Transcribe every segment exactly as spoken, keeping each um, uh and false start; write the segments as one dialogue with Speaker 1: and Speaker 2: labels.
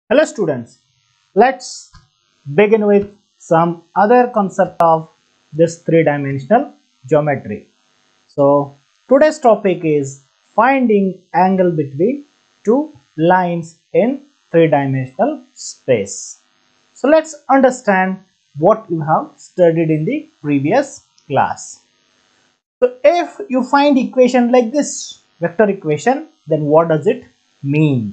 Speaker 1: Hello students, let's begin with some other concept of this three-dimensional geometry. So today's topic is finding angle between two lines in three-dimensional space. So let's understand what you have studied in the previous class. So if you find equation like this vector equation, then what does it mean?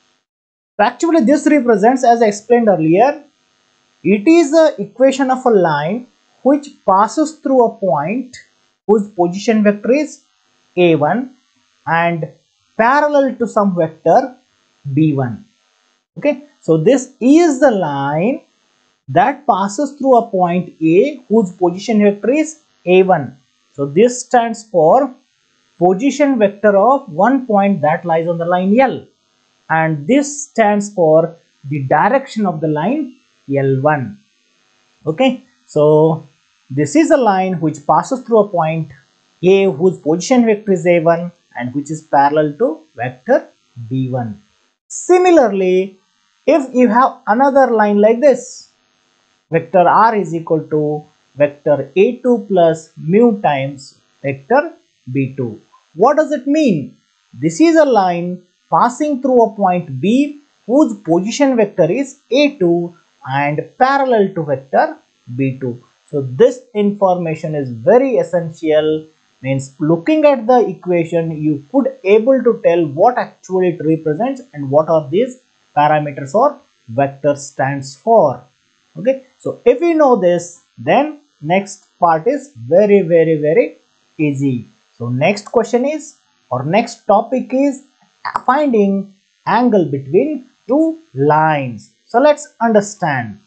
Speaker 1: So actually this represents, as I explained earlier, it is the equation of a line which passes through a point whose position vector is a one and parallel to some vector b one. Okay, so this is the line that passes through a point A whose position vector is a one. So this stands for position vector of one point that lies on the line L. And this stands for the direction of the line L one. Okay, so this is a line which passes through a point A whose position vector is a one and which is parallel to vector b one. Similarly, if you have another line like this, vector r is equal to vector a two plus mu times vector b two. What does it mean? This is a line passing through a point B whose position vector is a two and parallel to vector b two. So this information is very essential, means looking at the equation you could able to tell what actually it represents and what are these parameters or vector stands for. Okay, so if we know this, then next part is very very very easy. So next question is, or next topic is finding angle between two lines. So let's understand.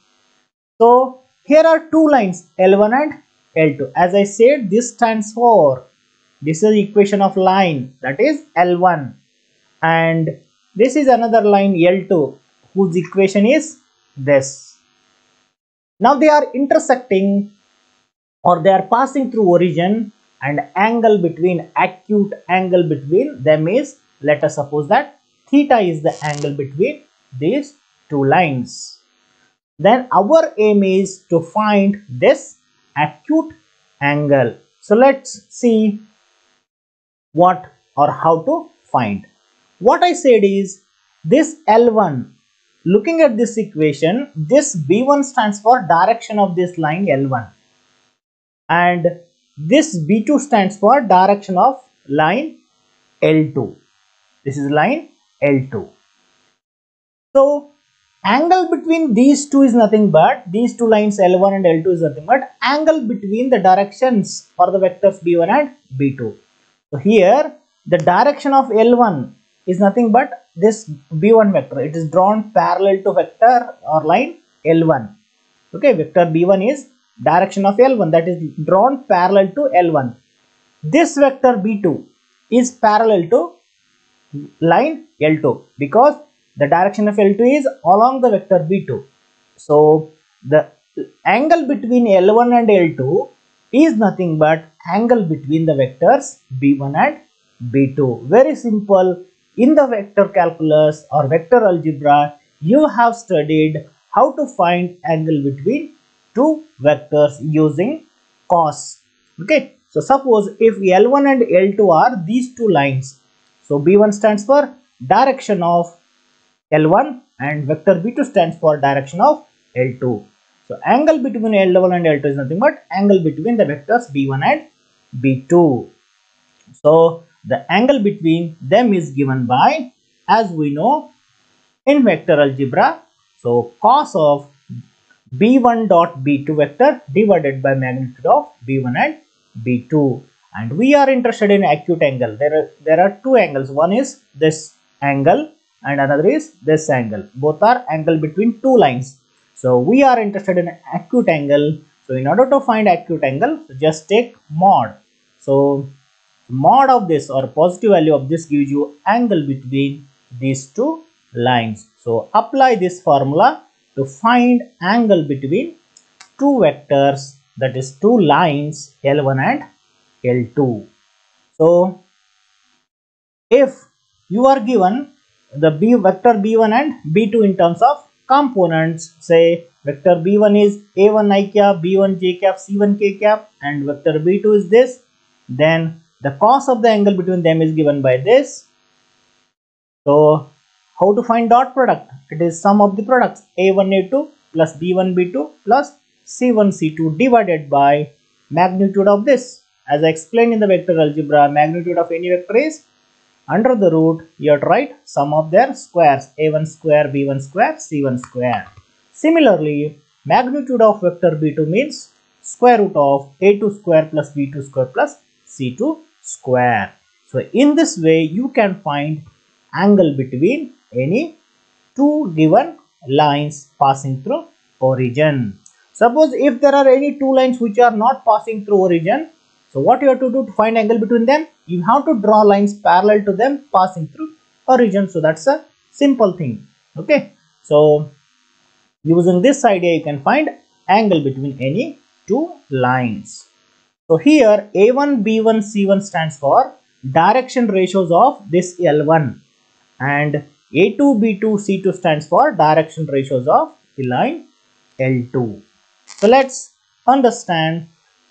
Speaker 1: So here are two lines L one and L two. As I said, this stands for, this is equation of line, that is L one, and this is another line L two whose equation is this. Now they are intersecting, or they are passing through origin, and angle between, acute angle between them is, let us suppose that theta is the angle between these two lines. Then our aim is to find this acute angle. So let's see what or how to find. What I said is, this L one, looking at this equation, this b one stands for direction of this line L one and this b two stands for direction of line L two. This is line L two. So angle between these two is nothing but, these two lines L one and L two is nothing but angle between the directions for the vectors b one and b two. So here the direction of L one is nothing but this b one vector. It is drawn parallel to vector or line L one. Okay, vector b one is direction of L one, that is drawn parallel to L one. This vector b two is parallel to line L two because the direction of L two is along the vector b two. So the angle between L one and L two is nothing but angle between the vectors b one and b two. Very simple. In the vector calculus or vector algebra, you have studied how to find angle between two vectors using cos. Okay, so suppose if L one and L two are these two lines, so b one stands for direction of L one and vector b two stands for direction of L two. So angle between L one and L two is nothing but angle between the vectors b one and b two. So the angle between them is given by, as we know in vector algebra, so cos of b one dot b two vector divided by magnitude of b one and b two. And we are interested in acute angle. There are, there are two angles. One is this angle and another is this angle. Both are angle between two lines. So we are interested in acute angle. So in order to find acute angle, just take mod. So mod of this or positive value of this gives you angle between these two lines. So apply this formula to find angle between two vectors, that is two lines L one and L two. So if you are given the b vector b one and b two in terms of components. Say vector b one is a one I cap, b one j cap, c one k cap, and vector b two is this. Then the cos of the angle between them is given by this. So how to find dot product? It is sum of the products a one a two plus b one b two plus c one c two divided by magnitude of this. As I explained in the vector algebra, magnitude of any vector is under the root, you have to write sum of their squares a one square, b one square, c one square. Similarly, magnitude of vector b two means square root of a two square plus b two square plus c two square. So in this way you can find angle between any two given lines passing through origin. Suppose if there are any two lines which are not passing through origin, so what you have to do to find angle between them? You have to draw lines parallel to them passing through origin. So that's a simple thing. Okay. So using this idea you can find angle between any two lines. So here a one, b one, c one stands for direction ratios of this L one, and a two, b two, c two stands for direction ratios of the line L two. So let's understand.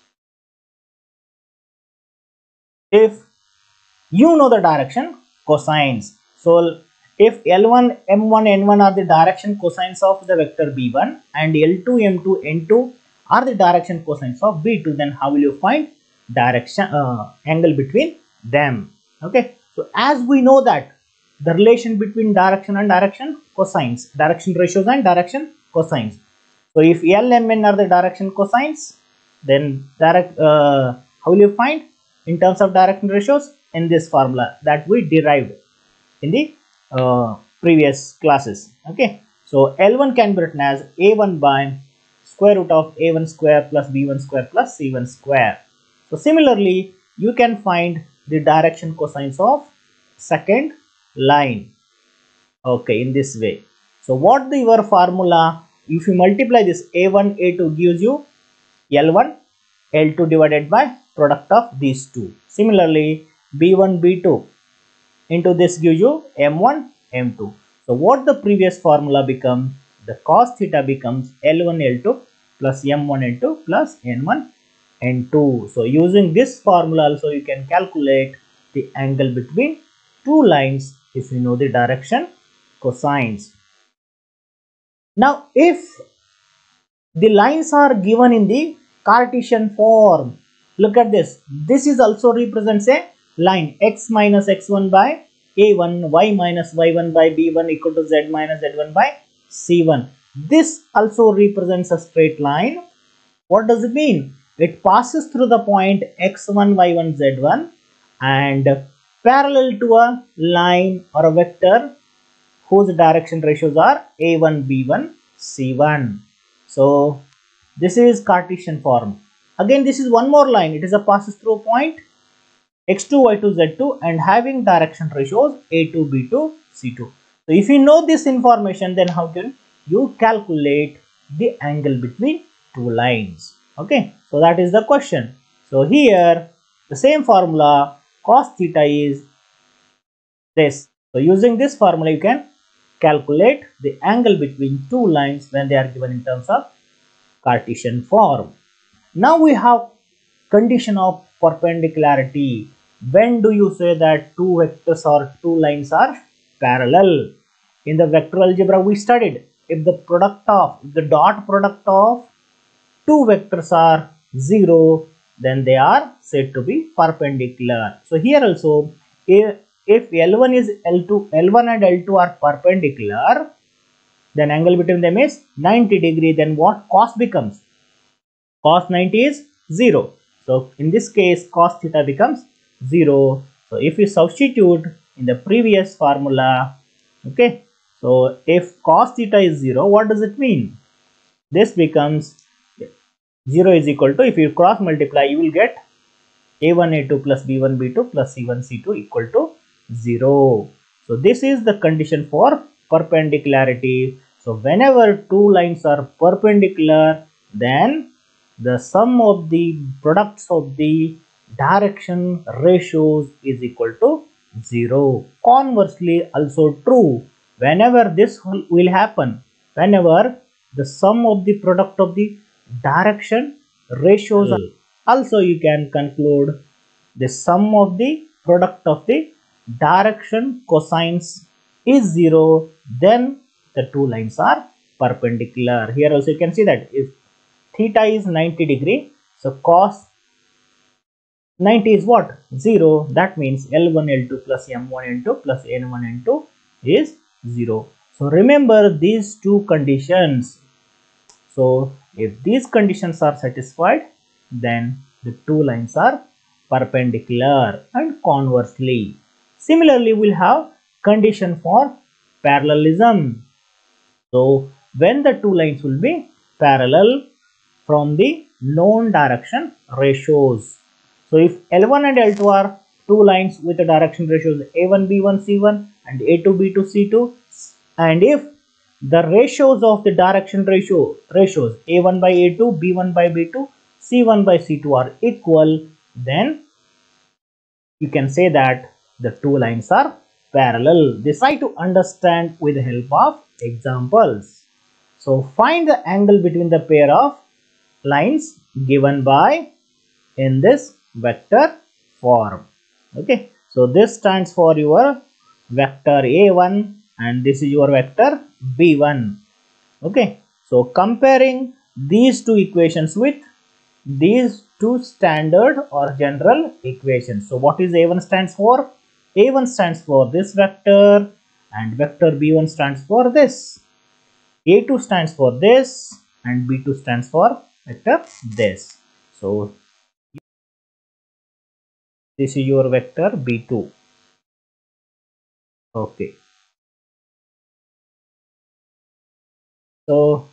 Speaker 1: If you know the direction cosines, so if L one, M one, N one are the direction cosines of the vector b one and L two, M two, N two are the direction cosines of b two, then how will you find direction uh, angle between them? Okay, so as we know that the relation between direction and direction cosines, direction ratios and direction cosines. So if L, M, N are the direction cosines, then direct uh, how will you find in terms of direction ratios? In this formula that we derived in the uh, previous classes. Okay, so L one can be written as a one by square root of a one square plus b one square plus c one square. So similarly you can find the direction cosines of second line. Okay, in this way. So what the your formula? If you multiply this a one, a two gives you L one, L two divided by product of these two. Similarly b one, b two into this gives you m one, m two. So what the previous formula becomes? The cos theta becomes L one, L two plus m one, n two plus n one, n two. So using this formula also you can calculate the angle between two lines if you know the direction cosines. Now if the lines are given in the Cartesian form, look at this. This is also represents a line x minus x one by a one, y minus y one by b one equal to z minus z one by c one. This also represents a straight line. What does it mean? It passes through the point x one, y one, z one and parallel to a line or a vector whose direction ratios are a one, b one, c one. So this is Cartesian form. Again, this is one more line. It is a passes through point x two, y two, z two and having direction ratios a two, b two, c two. So if you know this information, then how can you calculate the angle between two lines? Okay, so that is the question. So here the same formula cos theta is this. So using this formula you can calculate the angle between two lines when they are given in terms of Cartesian form. Now we have condition of perpendicularity. When do you say that two vectors or two lines are parallel? In the vector algebra we studied, if the product of the dot product of two vectors are zero, then they are said to be perpendicular. So here also if, if L one is L two, L one and L two are perpendicular, then angle between them is ninety degree. Then what cos becomes? Cos ninety is zero. So in this case cos theta becomes zero. So if you substitute in the previous formula, okay, so if cos theta is zero, what does it mean? This becomes zero is equal to, if you cross multiply you will get a one, a two plus b one, b two plus c one, c two equal to zero. So this is the condition for perpendicularity. So whenever two lines are perpendicular, then the sum of the products of the direction ratios is equal to zero. Conversely, also true. Whenever this will happen, whenever the sum of the product of the direction ratios, also you can conclude the sum of the product of the direction cosines is zero, then the two lines are perpendicular. Here also you can see that if theta is ninety degree, so cos ninety is what? zero. That means L one L two plus M one N two plus N one N two is zero. So remember these two conditions. So if these conditions are satisfied, then the two lines are perpendicular, and conversely. Similarly, we'll have condition for parallelism. So when the two lines will be parallel from the known direction ratios. So if L one and L two are two lines with the direction ratios A one B one C one and A two B two C two, and if the ratios of the direction ratio ratios A one by A two, B one by B two, C one by C two are equal, then you can say that the two lines are parallel. This try to understand with the help of examples. So find the angle between the pair of lines given by in this vector form. Okay, so this stands for your vector A one and this is your vector B one. Okay, so comparing these two equations with these two standard or general equations. So what is A one stands for? A one stands for this vector and vector B one stands for this. A two stands for this and B two stands for vector this. So this is your vector B two. Okay. So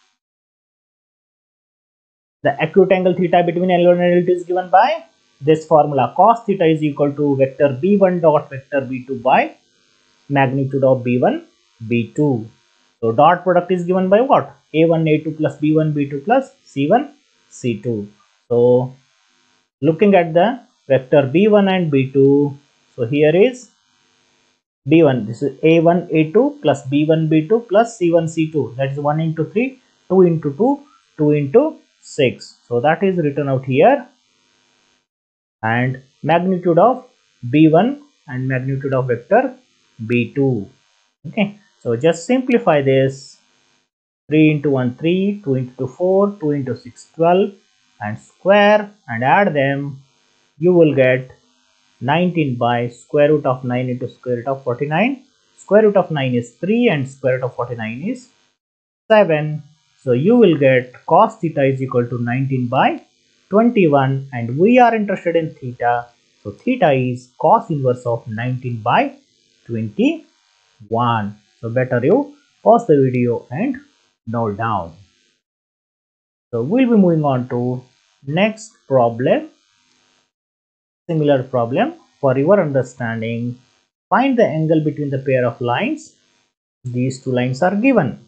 Speaker 1: the acute angle theta between L one and L two is given by this formula. Cos theta is equal to vector B one dot vector B two by magnitude of B one, B two. So dot product is given by what? A one, A two plus B one, B two plus C one, C two. So looking at the vector B one and B two, so here is B one, this is A one, A two plus B one, B two plus C one, C two. That is one into three, two into two, two into six. So that is written out here. And magnitude of B one and magnitude of vector B two. Okay, so just simplify this. three into one, three, two into two, four, two into six, twelve, and square and add them. You will get nineteen by square root of nine into square root of forty-nine. Square root of nine is three and square root of forty-nine is seven. So you will get cos theta is equal to nineteen by twenty-one, and we are interested in theta. So theta is cos inverse of nineteen by twenty-one. So better you pause the video and note down. So we'll be moving on to next problem. Similar problem for your understanding. Find the angle between the pair of lines. These two lines are given.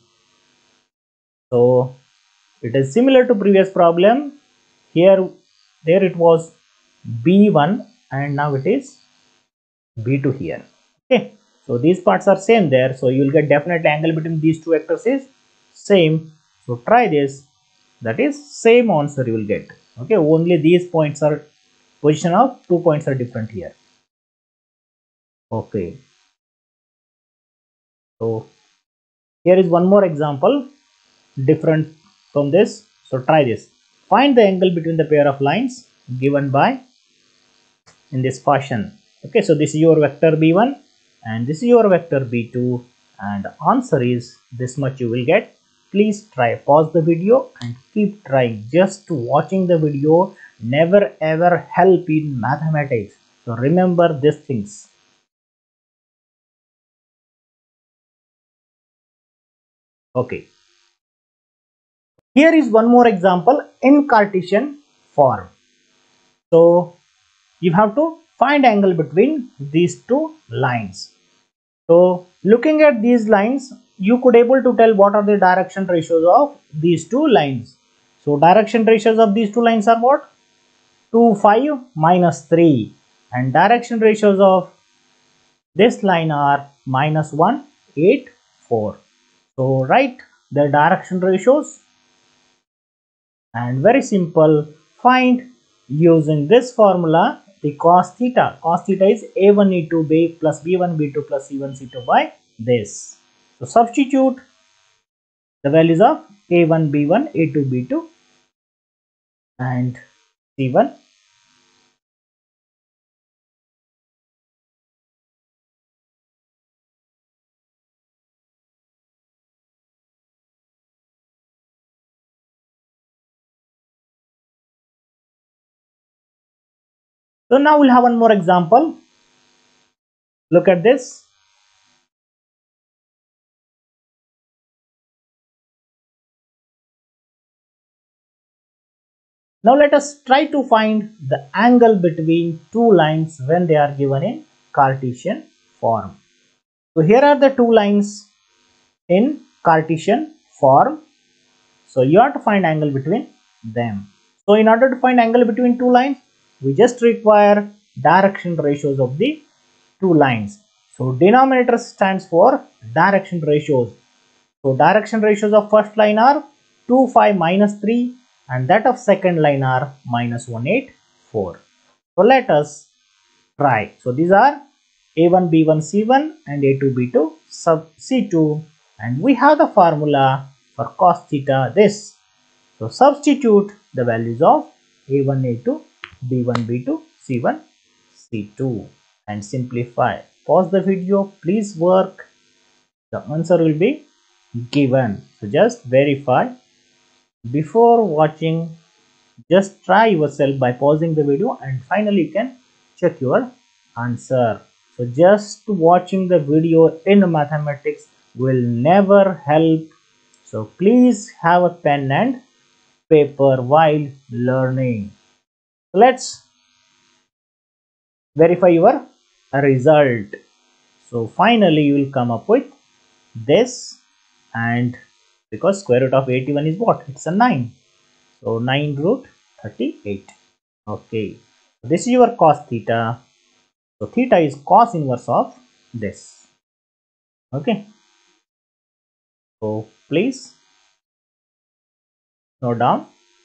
Speaker 1: So it is similar to previous problem. Here, there it was B one and now it is B two here. Okay. So these parts are same there. So you will get definite angle between these two vectors is same. So try this. That is same answer you will get. Okay. Only these points are position of two points are different here. Okay. So here is one more example different from this. So try this. Find the angle between the pair of lines given by in this fashion. Okay, so this is your vector B one and this is your vector B two, and the answer is this much you will get. Please try, pause the video and keep trying. Just watching the video never ever help in mathematics. So remember these things. Okay. Here is one more example in Cartesian form. So you have to find angle between these two lines. So looking at these lines, you could able to tell what are the direction ratios of these two lines. So direction ratios of these two lines are what? two, five, minus three. And direction ratios of this line are minus one, eight, four. So write the direction ratios and very simple, find using this formula the cos theta. Cos theta is a one e two b plus b one b two plus c one c two by this. So substitute the values of a one b one, a two b two and c one. So now we'll have one more example. Look at this. Now let us try to find the angle between two lines when they are given in Cartesian form. So here are the two lines in Cartesian form. So you have to find angle between them. So in order to find angle between two lines, we just require direction ratios of the two lines. So denominator stands for direction ratios. So direction ratios of first line are two, five, minus three and that of second line are minus one, eight, four. So let us try. So these are a one, b one, c one and a two, b two sub c two and we have the formula for cos theta this. So substitute the values of a one, a two, b one, b two, c one, c two and simplify. Pause the video, please work. The answer will be given. So just verify. Before watching, just try yourself by pausing the video and finally you can check your answer. So just watching the video in mathematics will never help. So please have a pen and paper while learning. Let's verify your result. So finally you will come up with this, and because square root of eighty-one is what? It's a nine. So nine root thirty-eight. Okay. This is your cos theta. So theta is cos inverse of this. Okay. So please note down.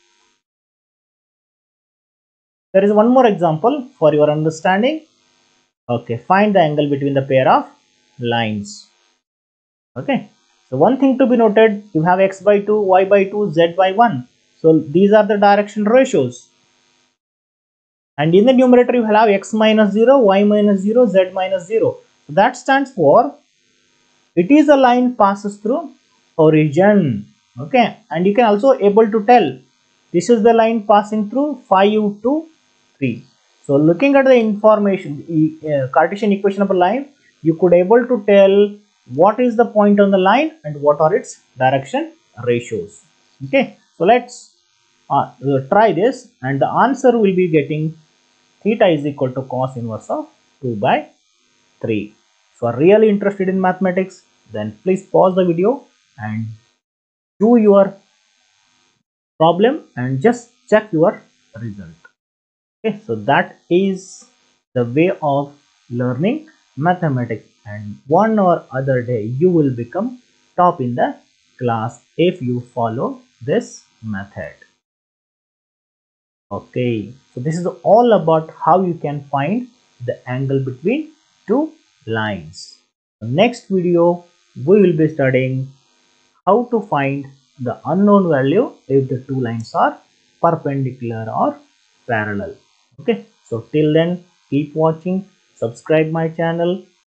Speaker 1: There is one more example for your understanding. Okay. Find the angle between the pair of lines. Okay. So one thing to be noted, you have x by two, y by two, z by one. So these are the direction ratios. And in the numerator you will have x minus zero, y minus zero, z minus zero. So that stands for it is a line passes through origin. Okay. And you can also able to tell this is the line passing through five, two, three. So looking at the information, uh, Cartesian equation of a line, you could able to tell what is the point on the line and what are its direction ratios. Okay, so let's uh, try this and the answer will be getting theta is equal to cos inverse of two by three. So are really interested in mathematics, then please pause the video and do your problem and just check your result. Okay, so that is the way of learning mathematics, and one or other day you will become top in the class if you follow this method. Okay, so this is all about how you can find the angle between two lines. Next video we will be studying how to find the unknown value if the two lines are perpendicular or parallel. Okay, so till then keep watching, subscribe my channel